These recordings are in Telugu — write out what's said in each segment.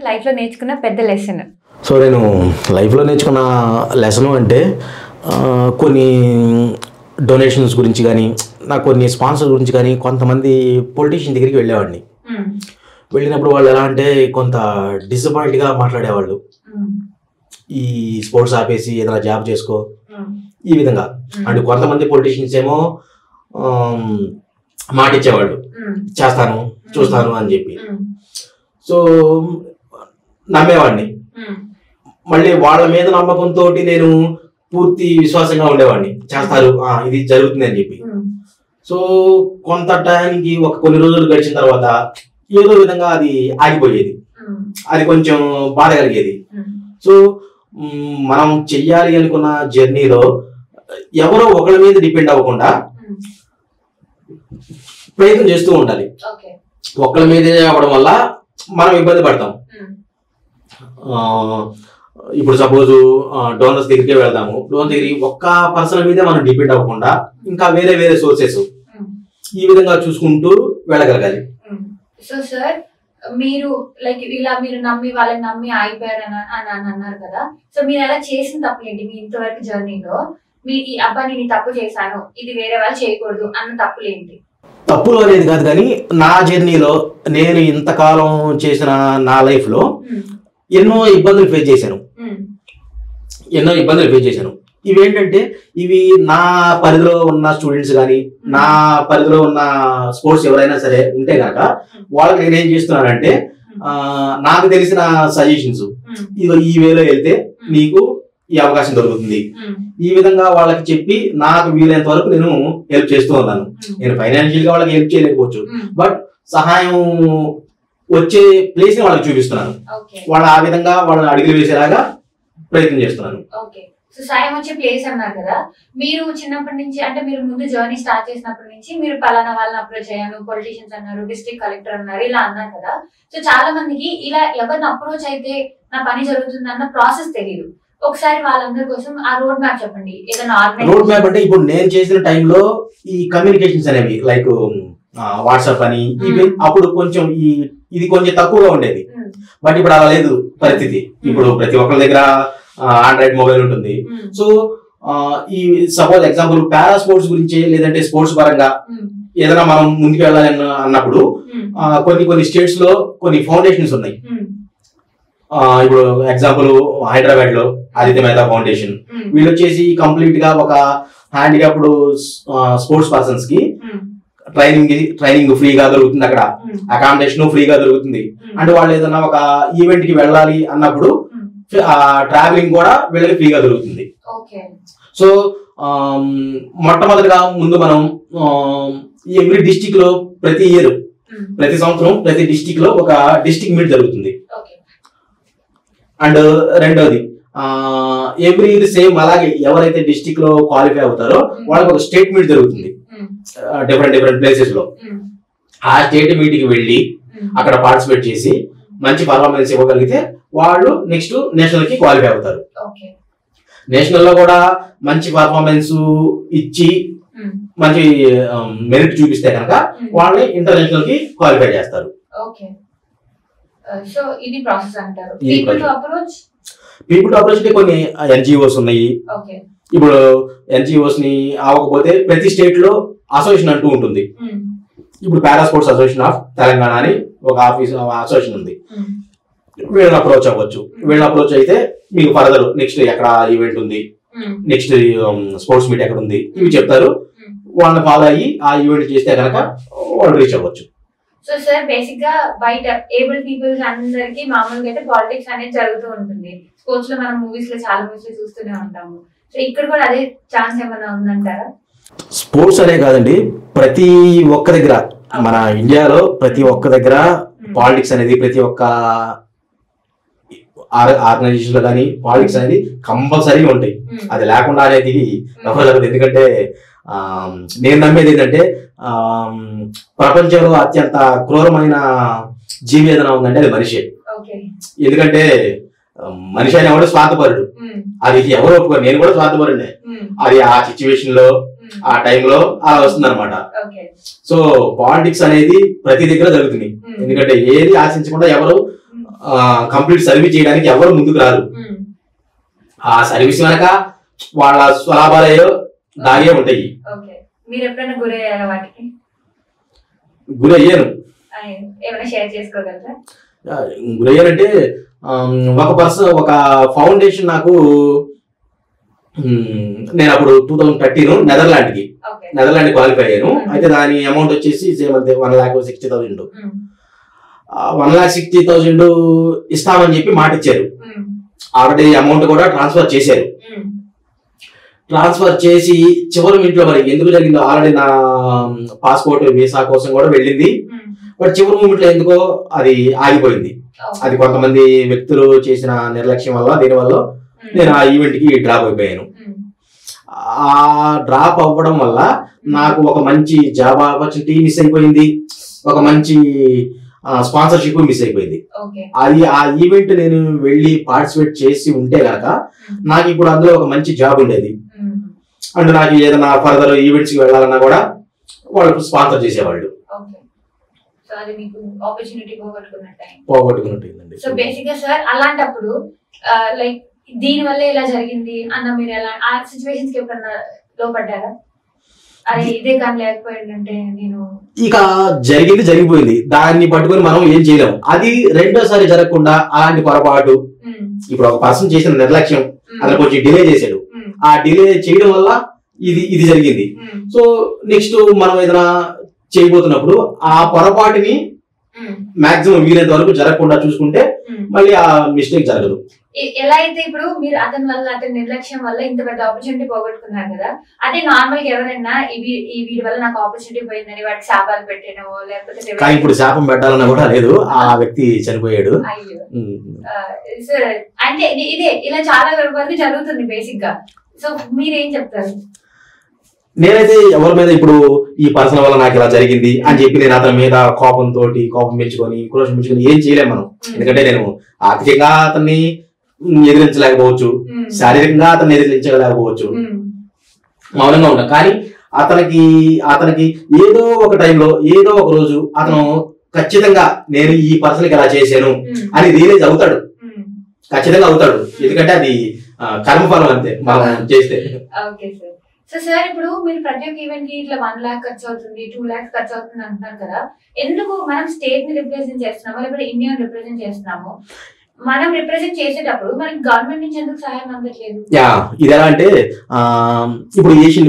లైఫ్లో నేర్చుకున్న పెద్ద లెసన్? సో నేను లైఫ్లో నేర్చుకున్న లెసన్ అంటే కొన్ని డొనేషన్స్ గురించి కానీ, నాకు కొన్ని స్పాన్సర్ గురించి కానీ, కొంతమంది పొలిటీషియన్ దగ్గరికి వెళ్ళేవాడిని. వెళ్ళినప్పుడు వాళ్ళు ఎలా అంటే కొంత డిసప్పాయింట్గా మాట్లాడేవాళ్ళు. ఈ స్పోర్ట్స్ ఆపేసి ఏదైనా జాబ్ చేసుకో, ఈ విధంగా. అండ్ కొంతమంది పొలిటీషియన్స్ ఏమో మాట ఇచ్చేవాళ్ళు, చేస్తాను చూస్తాను అని చెప్పి. సో నమ్మేవాడిని. మళ్ళీ వాళ్ళ మీద నమ్మకంతో నేను పూర్తి విశ్వాసంగా ఉండేవాడిని, చేస్తారు ఇది జరుగుతుంది అని చెప్పి. సో కొంత టైంకి కొన్ని రోజులు గడిచిన తర్వాత ఏదో విధంగా అది ఆగిపోయేది, అది కొంచెం బాధ కలిగేది. సో మనం చెయ్యాలి అనుకున్న జర్నీలో ఎవరో ఒకరి మీద డిపెండ్ అవ్వకుండా ప్రయత్నం చేస్తూ ఉండాలి. ఒకరి మీదే అవ్వడం వల్ల మనం ఇబ్బంది పడతాం. ఇప్పుడు సపోజ్ డోనర్స్ దగ్గరికి వెళ్దాము, డోనర్ దగ్గరికి ఒక్క పర్సన్ మీదే మనం డిపెండ్ అవ్వకుండా ఇంకా వేరే వేరే సోర్సెస్ ఈ విధంగా చూసుకుంటూ వెళ్ళగలగాలి. సో సార్, మీరు లైక్ ఇలా మీరు నమ్మి వాళ్ళని నమ్మి ఆగిపోయారు అని అన్నారు కదా. సో మీరు అలా చేసిన తప్పులేంటి మీ ఇంతవరకు జర్నీలో? మీ ఈ అబ్బాయి నేను తప్పు చేశాను, ఇది వేరే వాళ్ళు చేయకూడదు అన్న తప్పులేంటి? తప్పులు అనేది కాదు, కానీ నా జర్నీలో నేను ఇంతకాలం చేసిన నా లైఫ్లో ఎన్నో ఇబ్బందులు ఫేస్ చేశాను. ఇవేంటంటే ఇవి నా పరిధిలో ఉన్న స్టూడెంట్స్ కానీ, నా పరిధిలో ఉన్న స్పోర్ట్స్ ఎవరైనా సరే ఉంటే కనుక వాళ్ళకి నేనేం చేస్తున్నానంటే నాకు తెలిసిన సజెషన్స్, ఇదిగో ఈ వేలో వెళ్తే నీకు ఈ అవకాశం దొరుకుతుంది, ఈ విధంగా వాళ్ళకి చెప్పి నాకు వీలైనంత వరకు నేను హెల్ప్ చేస్తూ ఉన్నాను. నేను ఫైనాన్షియల్ గా వాళ్ళకి హెల్ప్ చేయలేకపోవచ్చు, బట్ సహాయం వచ్చే ప్లేస్ ని వాళ్ళకి చూపిస్తున్నాను. వాళ్ళు ఆ విధంగా వాళ్ళని అడుగులు వేసేలాగా ప్రయత్నం చేస్తున్నాను. సో సాయం వచ్చే ప్లేస్ అన్నారు కదా, మీరు చిన్నప్పటి నుంచి అంటే మీరు ముందు జర్నీ స్టార్ట్ చేసినప్పటి నుంచి మీరు పలానా వాళ్ళని అప్రోచ్ అయ్యాను, పొలిటీషియన్స్ అన్నారు, డిస్ట్రిక్ట్ కలెక్టర్ అన్నారు, ఇలా అన్నారు కదా. సో చాలా మందికి ఇలా ఎవరిని అప్రోచ్ అయితే నా పని జరుగుతుంది అన్న ప్రాసెస్ తెలియదు. ఒకసారి వాళ్ళందరి కోసం ఆ రోడ్ మ్యాప్ చెప్పండి. ఏదైనా రోడ్ మ్యాప్ అంటే ఇప్పుడు నేను చేసిన టైంలో ఈ కమ్యూనికేషన్స్ అనేవి లైక్ వాట్సాప్ అని ఇవి అప్పుడు కొంచెం ఇది కొంచెం తక్కువగా ఉండేది. బట్ ఇప్పుడు అలా లేదు పరిస్థితి. ఇప్పుడు ప్రతి ఒక్కరి దగ్గర ఆండ్రాయిడ్ మొబైల్ ఉంటుంది. సో ఈ సపోజ్ ఎగ్జాంపుల్ పారా స్పోర్ట్స్ గురించి లేదంటే స్పోర్ట్స్ పరంగా ఏదైనా మనం ముందుకు వెళ్ళాలి అన్నప్పుడు కొన్ని స్టేట్స్ లో కొన్ని ఫౌండేషన్స్ ఉన్నాయి. ఇప్పుడు ఎగ్జాంపుల్ హైదరాబాద్ లో ఆదిత్య మెహతా ఫౌండేషన్, వీళ్ళు వచ్చేసి కంప్లీట్ గా ఒక హ్యాండిక్యాప్డ్ స్పోర్ట్స్ పర్సన్స్ కి ట్రైనింగ్ ఫ్రీగా దొరుకుతుంది, అక్కడ అకామిడేషన్ ఫ్రీగా దొరుకుతుంది. అంటే వాళ్ళు ఏదైనా ఒక ఈవెంట్ కి వెళ్ళాలి అన్నప్పుడు ట్రావెలింగ్ కూడా వీళ్ళకి ఫ్రీగా దొరుకుతుంది. సో మొట్టమొదటిగా ముందు మనం ఎవ్రీ డిస్టిక్ లో ప్రతి సంవత్సరం ప్రతి డిస్టిక్ లో ఒక డిస్టిక్ మీట్ జరుగుతుంది. అండ్ రెండోది ఎవ్రీ ఇయర్ సేమ్ అలాగే ఎవరైతే డిస్టిక్ లో క్వాలిఫై అవుతారో వాళ్ళకి ఒక స్టేట్ మీట్ జరుగుతుంది డిఫరెంట్ ప్లేసెస్ లో. ఆ స్టేట్ మీట్ కి వెళ్ళి అక్కడ పార్టిసిపేట్ చేసి మంచి పర్ఫార్మెన్స్ ఇవ్వగలిగితే వాళ్ళు నెక్స్ట్ నేషనల్ కి క్వాలిఫై అవుతారు. నేషనల్ లో కూడా మంచి పర్ఫార్మెన్స్ ఇచ్చి మంచి మెరిట్ చూపిస్తే కనుక వాళ్ళని ఇంటర్నేషనల్ కి క్వాలిఫై చేస్తారు. సో ఇది ప్రాసెస్ అంటారు. పీపుల్ టు అప్రోచ్ కొన్ని ఎన్జిఓస్ ఉన్నాయి. ఇప్పుడు ఎన్జిఓస్ ని అవ్వకపోతే ప్రతి స్టేట్ లో అసోసియేషన్ అంటూ ఉంటుంది. ఇప్పుడు para sports association of Telangana అని ఒక అసోసియేషన్ ఉంది. వీళ్ళని అప్రోచ్ అవ్వచ్చు. వీళ్ళని అప్రోచ్ అయితే మీకు ఫర్దర్ నెక్స్ట్ ఎక్కడ ఈవెంట్ ఉంది, నెక్స్ట్ స్పోర్ట్స్ మీట్ ఎక్కడ ఉంది, ఇవి చెప్తారు. వాళ్ళని ఫాలో అయ్యి ఆ ఈవెంట్ చేస్తే కనుక వాళ్ళు రీచ్ అవ్వచ్చు. సో సార్, బేసిక్ గా బయట ఏబుల్ పీపుల్స్ అందరికి మామూలుగా అయితే పాలిటిక్స్ అనేది జరుగుతూ ఉంటుంది. స్పోర్ట్స్ లో మనం మూవీస్ లో చాలా మూవీస్ చూస్తూనే ఉంటాము. సో ఇక్కడ కూడా అదే ఛాన్స్ ఏమైనా ఉందంటారా? స్పోర్ట్స్ అనే కాదండి, ప్రతి ఒక్క దగ్గర మన ఇండియాలో ప్రతి ఒక్క దగ్గర పాలిటిక్స్ అనేది ప్రతి ఒక్క ఆర్గనైజేషన్ లో కానీ పాలిటిక్స్ అనేది కంపల్సరీ ఉంటాయి. అది లేకుండా అనేది జరగదు. ఎందుకంటే నేను నమ్మేది ఏంటంటే ప్రపంచంలో అత్యంత క్రూరమైన జీవి ఏదైనా ఉందంటే అది మనిషి. ఎందుకంటే మనిషి అని ఎవడో స్వార్థపరుడు, అది ఎవరు ఒప్పుకోరు. నేను కూడా స్వార్థపరుడే. అది ఆ సిచ్యువేషన్ లో ఆ టైంలో అలా వస్తుంది అనమాట. సో పాలిటిక్స్ అనేది ప్రతి దగ్గర జరుగుతుంది. ఎందుకంటే ఏది ఆశించకుండా ఎవరు కంప్లీట్ సర్వీస్ చేయడానికి ఎవరు ముందుకు రారు. ఆ సర్వీస్ వెనక వాళ్ళ స్వలాభాలయో దాగే ఉంటాయి. మీరు ఎప్పుడైనా గురయ్యారా వాటికి? గురయ్యాను. ఏమైనా షేర్ చేసుకోగలరా? గురయ్యానంటే ఒక ఫౌండేషన్ నాకు, నేను అప్పుడు 2013 నెదర్లాండ్ క్వాలిఫై అయ్యాను. అయితే దాని అమౌంట్ వచ్చేసి 1,60,000. 1,60,000 ఇస్తామని చెప్పి మాట ఇచ్చారు. ఆల్రెడీ అమౌంట్ కూడా ట్రాన్స్ఫర్ చేశారు. ట్రాన్స్ఫర్ చేసి చివరి ఇంట్లో మరి ఎందుకు జరిగిందో, ఆల్రెడీ నా పాస్పోర్ట్ వీసా కోసం కూడా వెళ్ళింది. బట్ చివరి మూమెంట్ లో ఎందుకో అది ఆగిపోయింది. అది కొంతమంది వ్యక్తులు చేసిన నిర్లక్ష్యం వల్ల, దీనివల్ల నేను ఆ ఈవెంట్ కి డ్రాప్ అయిపోయాను. ఆ డ్రాప్ అవ్వడం వల్ల నాకు ఒక మంచి జాబ్ ఆపర్చునిటీ మిస్ అయిపోయింది, ఒక మంచి స్పాన్సర్షిప్ మిస్ అయిపోయింది. అది ఆ ఈవెంట్ నేను వెళ్ళి పార్టిసిపేట్ చేసి ఉంటే గనక నాకు ఇప్పుడు అందులో ఒక మంచి జాబ్ ఉండేది. అంటే నాకు ఏదైనా ఫర్దర్ ఈవెంట్స్ కి వెళ్ళాలన్నా కూడా వాళ్ళు స్పాన్సర్ చేసేవాళ్ళు. పోగొట్టుకున్నట్టు. సో బేసిక్ గా సార్ అలాంటప్పుడు లైక్ దీని వల్ల ఇలా జరిగింది అన్న మీరు ఎలా ఆ సిచ్యువేషన్స్ కి ఎప్పుడన్నా లోపడ్డారా? అరే ఇదే కానీ లేకపోయిందంటే నేను ఇక జరిగిపోయింది, దాన్ని పట్టుకొని మనం ఏం చేయలేము. అది రెండోసారి జరగకుండా అలాంటి పొరపాటు, ఇప్పుడు ఒక పర్సన్ చేసిన నిర్లక్ష్యం అతను కొంచెం డిలే చేశాడు, ఆ డిలే చేయడం వల్ల ఇది జరిగింది. సో నెక్స్ట్ మనం ఏదైనా చేయబోతున్నప్పుడు ఆ పొరపాటుని మాక్సిమం వీలైనంత వరకు జరగకుండా చూసుకుంటే మళ్ళీ ఆ మిస్టేక్ జరగదు. ఎలా అయితే ఇప్పుడు మీరు అతని నిర్లక్ష్యం వల్ల ఇంత పెద్ద ఆపర్చునిటీ పోగొట్టుకున్నారు కదా, అదే నార్మల్ గా ఎవరైనా వీడి వల్ల నాకు ఆపర్చునిటీ పోయిందని వాటికి శాపాలు పెట్టానో లేకపోతే, కానీ ఇప్పుడు శాపం పెట్టాలన్నా కూడా లేదు, ఆ వ్యక్తి చనిపోయాడు. అంటే ఇదే ఇలా చాలా వరకు జరుగుతుంది బేసిక్ గా. సో మీరేం చెప్తారు? నేనైతే ఎవరి మీద ఇప్పుడు ఈ పర్సన్ వల్ల నాకు ఇలా జరిగింది అని చెప్పి నేను అతని మీద కోపం పెంచుకొని క్రోషం పెంచుకొని ఏం చేయలేము మనం. ఎందుకంటే నేను ఆర్థికంగా అతన్ని ఎదిరించలేకపోవచ్చు, శారీరకంగా అతన్ని ఎదిరించలేకపోవచ్చు, మౌనంగా ఉంటాం. కానీ అతనికి ఏదో ఒక టైంలో ఏదో ఒక రోజు అతను ఖచ్చితంగా నేను ఈ పర్సన్ కి ఎలా చేశాను అని రియలైజ్ అవుతాడు, ఖచ్చితంగా అవుతాడు. ఎందుకంటే అది కర్మఫలం అంతే మనం చేస్తే. సో సార్ ఇప్పుడు మీరు ప్రతి ఒక్క ఈవెంట్ కి ఇట్లా 1 lakh ఖర్చు అవుతుంది, 2 lakhs ఖర్చు అవుతుంది అంటున్నారు కదా, ఎందుకు మనం స్టేట్ ని రిప్రజెంట్ చేస్తున్నాము లేకపోతే ఇండియాని రిప్రజెంట్ చేస్తున్నాము? మనం రిప్రజెంట్ చేసేటప్పుడు మనకి గవర్నమెంట్ నుంచి ఎందుకు సహాయం అందట్లేదు? ఇది ఎలా అంటే ఇప్పుడు ఏషియన్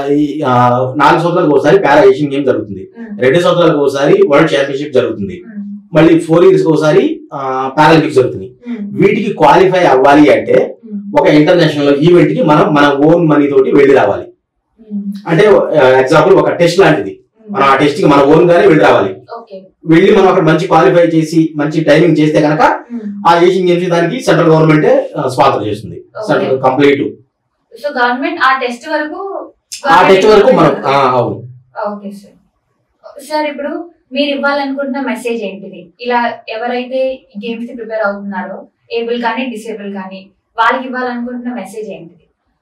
4 సంవత్సరాలకు ఒకసారి పారా ఏషియన్ గేమ్ జరుగుతుంది, 2 సంవత్సరాలకు ఒకసారి వరల్డ్ ఛాంపియన్షిప్ జరుగుతుంది, మళ్ళీ 4 years ఒకసారి పారాలింపిక్స్ జరుగుతుంది. వీటికి క్వాలిఫై అవ్వాలి అంటే ఒక ఇంటర్నేషనల్ ఈవెంట్ కి మనం మన ఓన్ మనీ తోటి వెళ్ళి రావాలి. అంటే ఎగ్జాంపుల్ ఒక టెస్ట్ లాంటిది, మనం ఆ టెస్ట్ కి మన ఓన్ గానే వెళ్ళి రావాలి. వెళ్ళి మనం అక్కడ మంచి క్వాలిఫై చేసి మంచి టైమింగ్ చేస్తే కనుక ఆ ఏషియన్ గేమ్స్ దానికి సెంట్రల్ గవర్నమెంట్ స్పాన్సర్ చేస్తుంది, సెంట్రల్ కంప్లీట్. సో గవర్నమెంట్ ఆ టెస్ట్ వరకు మనం అవును. Okay sir. సార్ ఇప్పుడు మీరు ఇవ్వాలనుకుంటున్న మెసేజ్ ఏంటిది? ఇలా ఎవరైతే గేమ్స్ కి ప్రిపేర్ అవుతున్నారో, ఏబుల్ కానీ డిసేబుల్ కానీ, వాళ్ళకి ఇవ్వాలనుకుంటున్న మెసేజ్ ఏంటిది?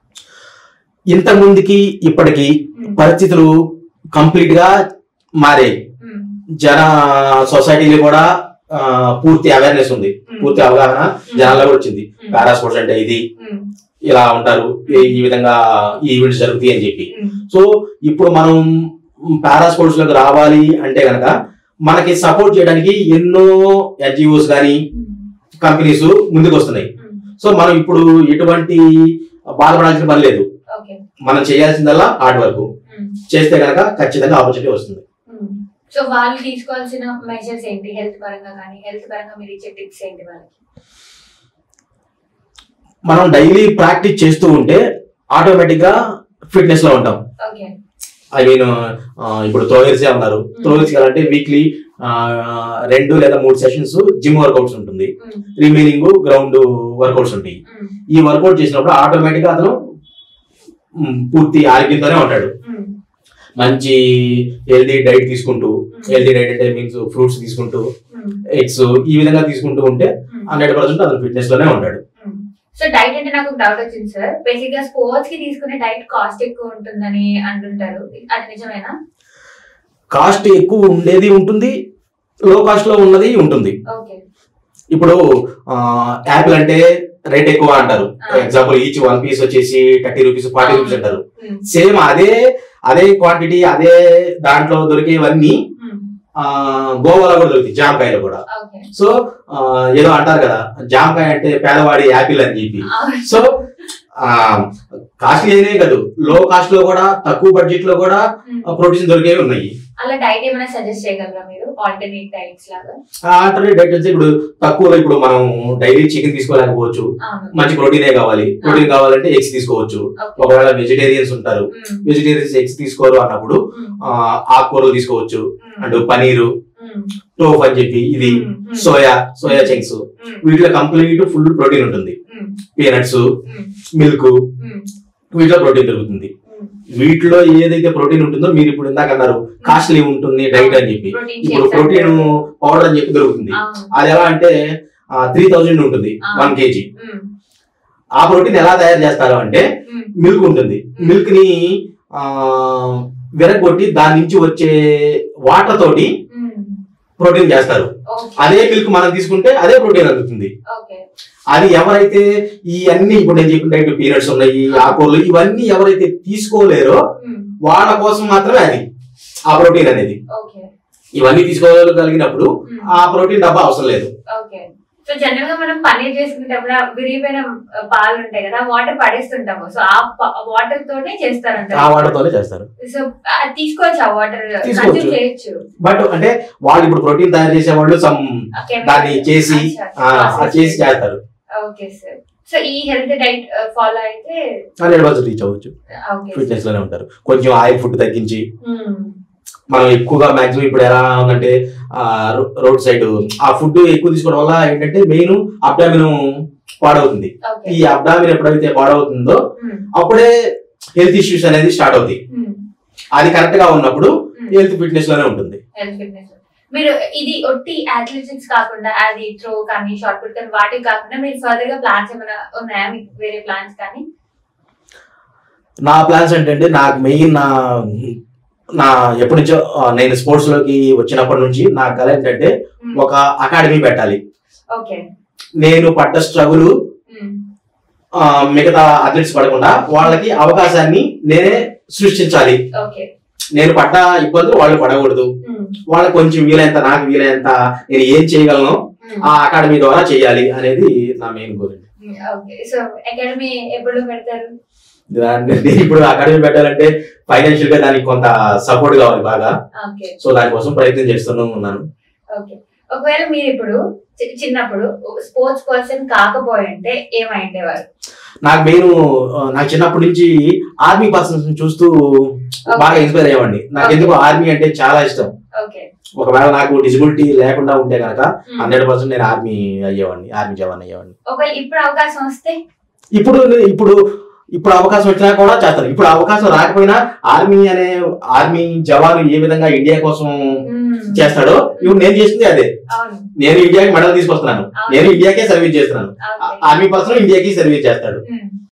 ఇంత ముందుకి ఇప్పటికి పరిస్థితులు కంప్లీట్ గా మారాయి. సొసైటీలో కూడా పూర్తి అవేర్నెస్ ఉంది, పూర్తి అవగాహన జనాల్లో కూడా వచ్చింది. పారా స్పోర్ట్స్ అంటే ఇది, ఇలా ఉంటారు, ఈ విధంగా ఈ ఈవెంట్స్ జరుగుతాయి అని చెప్పి. సో ఇప్పుడు మనం పారా స్పోర్ట్స్ లోకి రావాలి అంటే గనక మనకి సపోర్ట్ చేయడానికి ఎన్నో ఎన్జిఓస్ కానీ కంపెనీస్ ముందుకు వస్తున్నాయి. సో మనం ఇప్పుడు ఎటువంటి బాధపడాల్సిన పని లేదు, మనం చేయాల్సిందల్లా హార్డ్ వర్క్ చేస్తే కనుక ఖచ్చితంగా ఆపర్చునిటీ వస్తుంది. సో వాళ్ళు తీసుకోవాల్సిన మెజర్స్ ఏంటి? హెల్త్ పరంగా కానీ, హెల్త్ పరంగా మీరు ఇచ్చే టిప్స్ ఏంటి వాళ్ళకి? మనం డైలీ ప్రాక్టీస్ చేస్తూ ఉంటే ఆటోమేటిక్ గా ఫిట్నెస్ లో ఉంటాం. ఐ మీన్ ఇప్పుడు త్రోయర్స్ ఉన్నారు, త్రోయర్స్ అంటే వీక్లీ 2 లేదా 3 సెషన్స్ జిమ్ వర్కౌట్స్ ఉంటుంది, రిమైనింగ్ గ్రౌండ్ వర్కౌట్స్ ఉంటాయి. ఈ వర్కౌట్ చేసినప్పుడు ఆటోమేటిక్ గా అతను పూర్తి ఆరోగ్యంతోనే ఉంటాడు. మంచి హెల్దీ డైట్ తీసుకుంటూ, హెల్దీ డైట్ అంటే మీన్స్ ఫ్రూట్స్ తీసుకుంటూ, ఎగ్స్ ఈ విధంగా తీసుకుంటూ ఉంటే 100% అతను ఫిట్నెస్ లోనే ఉంటాడు. సో డైట్ అంటే నాకు డౌట్ వచ్చింది సార్, బేసిక్ గా స్పోర్ట్స్ కి తీసుకునే డైట్ కాస్ట్ ఎక్కువ ఉంటుందని అంటుంటారు, అది నిజమేనా? కాస్ట్ ఎక్కువ ఉండేది ఉంటుంది, లో కాస్ట్ లో ఉన్నది ఉంటుంది. ఇప్పుడు యాపిల్ అంటే రేట్ ఎక్కువ అంటారు. ఎగ్జాంపుల్ ఈచ్ 1 పీస్ వచ్చేసి 30 రూపీస్ 40 రూపీస్ అంటారు. సేమ్ అదే క్వాంటిటీ అదే దాంట్లో దొరికేవన్నీ గోవాలో కూడా దొరుకుతాయి, జామకాయలు కూడా. సో ఏదో అంటారు కదా, జామకాయ అంటే పేదవాడి యాపిల్ అని చెప్పి. సో కాస్ట్లీ అయినే కాదు, లో కాస్ట్ లో కూడా తక్కువ బడ్జెట్ లో కూడా ప్రోటీన్స్ దొరికేవి ఉన్నాయి. అలా డైట్ ఏమైనా సజెస్ట్ చేయగలరా మీరు, ఆల్టర్నేట్ డైట్స్ లాగా? ఆల్టర్నేట్ డైట్ అంటే ఇప్పుడు తక్కువలో, ఇప్పుడు మనం డైలీ చికెన్ తీసుకోలేకపోవచ్చు, మంచి ప్రోటీనే కావాలి. ప్రోటీన్ కావాలంటే ఎగ్స్ తీసుకోవచ్చు. ఒకవేళ వెజిటేరియన్స్ ఉంటారు, వెజిటేరియన్స్ ఎగ్స్ తీసుకోరు అన్నప్పుడు ఆకుకూరలు తీసుకోవచ్చు. అండ్ పనీరు, టోఫ్ అని చెప్పి, ఇది సోయా చంక్స్, వీటిలో కంప్లీట్ ఫుల్ ప్రోటీన్ ఉంటుంది. పీనట్స్, మిల్క్, వీటిలో ప్రోటీన్ దొరుకుతుంది. వీటిలో ఏదైతే ప్రోటీన్ ఉంటుందో, మీరు ఇప్పుడు ఇందాక అన్నారు కాస్ట్లీ ఉంటుంది డైట్ అని చెప్పి, ఇప్పుడు ప్రోటీన్ పౌడర్ అని చెప్పి దొరుకుతుంది. అది ఎలా అంటే 3000 ఉంటుంది 1 kg. ఆ ప్రోటీన్ ఎలా తయారు చేస్తారు అంటే, మిల్క్ ఉంటుంది, మిల్క్ ని విరగొట్టి దాని నుంచి వచ్చే వాటర్ తోటి ప్రోటీన్ చేస్తారు. అదే మిల్క్ మనం తీసుకుంటే అదే ప్రోటీన్ అందుతుంది. అది ఎవరైతే ఈ అన్ని ఇప్పుడు నేను చెప్పిన పీనట్స్ ఉన్నాయి, ఆకుకూరలు, ఇవన్నీ ఎవరైతే తీసుకోలేరో వాళ్ళ కోసం మాత్రమే అది ఆ ప్రోటీన్ అనేది. ఇవన్నీ తీసుకోగలిగినప్పుడు ఆ ప్రోటీన్ డబ్బా అవసరం లేదు. సో జనరల్ గా మనం పన్నీర్ చేసుకునేటప్పుడు విరిగిపోయిన పాలు ఉంటాయి కదా, వాటర్ పడేస్తుంటాము. సో ఆ వాటర్ తోనే చేస్తారంట. ఆ వాటర్ తోనే చేస్తారు. సో తీసుకోవచ్చు, ఆ వాటర్ చేయొచ్చు. బట్ అంటే వాళ్ళు ఇప్పుడు ప్రోటీన్ తయారు చేసే వాళ్ళు దాన్ని చేసి చేస్తారు. Okay sir. సో ఈ హెల్త్ డైట్ ఫాలో అయితే 100% రీచ్ అవ్వచ్చు, ఫిట్నెస్ లోనే ఉంటారు. కొంచెం ఆయిల్ ఫుడ్ తగ్గించి, మనం ఎక్కువగా మాక్సిమం ఇప్పుడు ఎలా ఉందంటే రోడ్ సైడ్ ఆ ఫుడ్ ఎక్కువ తీసుకోవడం వల్ల ఏంటంటే మెయిన్ అబ్డామిన్ పాడవుతుంది. ఈ అబ్డామిన్ ఎప్పుడైతే పాడవుతుందో అప్పుడే హెల్త్ ఇష్యూస్ అనేది స్టార్ట్ అవుతాయి. అది కరెక్ట్ గా ఉన్నప్పుడు హెల్త్ ఫిట్నెస్ లోనే ఉంటుంది. మీరు ఇది ఒట్టి అథ్లెటిక్స్ కాకుండా, అది త్రో కానీ షార్ట్ పుట్ కానీ వాటికి కాకుండా మీరు ఫర్దర్ గా ప్లాన్స్ ఏమైనా ఉన్నాయా మీకు, వేరే ప్లాన్స్ కానీ? నా ప్లాన్స్ ఏంటంటే, నాకు మెయిన్ నా ఎప్పటి నుంచో నేను స్పోర్ట్స్ లోకి వచ్చినప్పటి నుంచి నా కల ఏంటంటే ఒక అకాడమీ పెట్టాలి. నేను పడ్డ స్ట్రగుల్ మిగతా అథ్లెట్స్ పడకుండా వాళ్ళకి అవకాశాన్ని నేనే సృష్టించాలి. నేను పడ్డ ఇబ్బందులు వాళ్ళు పడకూడదు. వాళ్ళకి కొంచెం వీలైనంత, నాకు వీలైనంత నేను ఏం చేయగలను ఆ అకాడమీ ద్వారా చేయాలి అనేది నా మెయిన్ గోల్. ఇప్పుడు అకాడమీ పెట్టాలంటే ఫైనాన్షియల్ గా దానికి కొంత సపోర్ట్ కావాలి బాగా. సో దానికోసం ప్రయత్నం చేస్తూనే ఉన్నాను. ఒకవేళ మీరు ఇప్పుడు చిన్నప్పుడు స్పోర్ట్స్ పర్సన్ కాకపోయింటే ఏమైండేవారు? నాకు మెయిన్ నాకు చిన్నప్పటి నుంచి ఆర్మీ పర్సన్స్ చూస్తూ బాగా ఇన్స్పైర్ అయ్యేవాడిని. నాకు ఎందుకు ఆర్మీ అంటే చాలా ఇష్టం. ఒకవేళ నాకు డిజబిలిటీ లేకుండా ఉంటే కనుక 100% నేను ఆర్మీ జవాన్ అయ్యేవాడిని. ఇప్పుడు అవకాశం వస్తే ఇప్పుడు అవకాశం వచ్చినా కూడా చేస్తాను. ఇప్పుడు అవకాశం రాకపోయినా ఆర్మీ జవాను ఏ విధంగా ఇండియా కోసం చేస్తాడో ఇప్పుడు నేను చేసింది అదే. నేను ఇండియాకి మెడల్ తీసుకొస్తున్నాను, నేను ఇండియాకే సర్వీస్ చేస్తున్నాను. ఆర్మీ పర్సన్ ఇండియాకి సర్వీస్ చేస్తాడు.